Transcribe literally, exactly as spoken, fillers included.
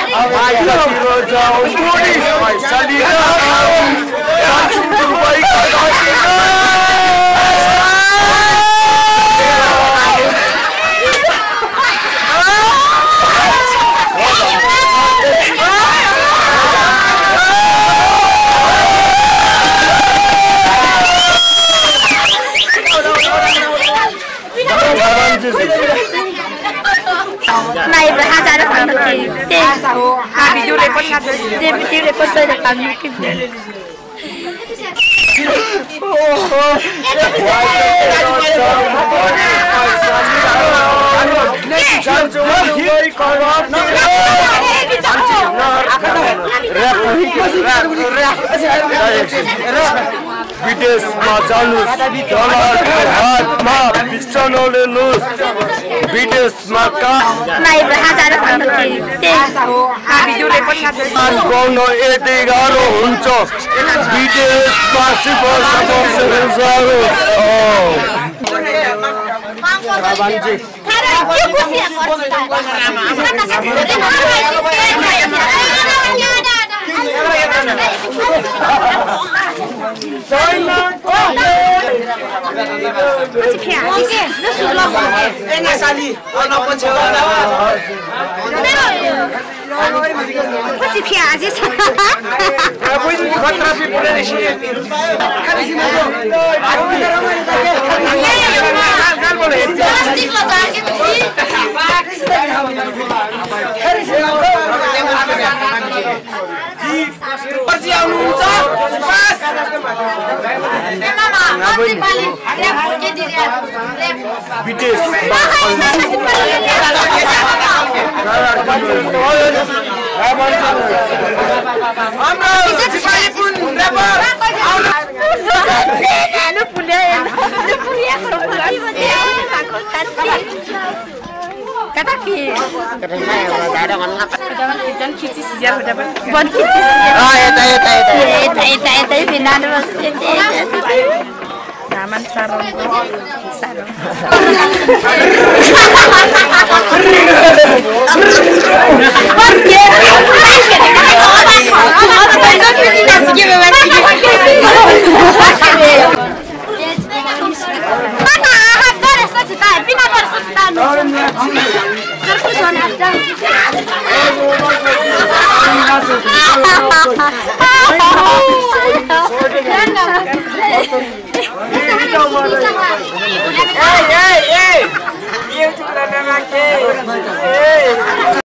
Này với hai trái được làm được gì? Thì à video này con ngắt rồi. Thì video này con chơi được làm như cái gì? विदेश में जानुस् dollar हात में बिचनोले नुस् विदेश में का नहीं हजार ते आ भिडियो रेकर्ड गर्दै गाउन यति गाह्रो हुन्छ विदेशमा सिफर समस्या जारो रावणजी के खुसी Pode piar, isso. Depois de encontrar a figura de Chile. Pode aluno, pas. Mama, pode bali. Rep, que diria? Rep. Bites. Amra, sipali pun rapper. Ano punya ya? Ano punya? Aku kata ki. Kata saya orang ada orang apa? Jangan jangan kisi sejar dapat. Bon kisi sejar. Oh ya tahu tahu tahu. Eta eta eta binan Taman sarong sarong. Hey, hey, hey! Yêu chúng ta đang ăn kê.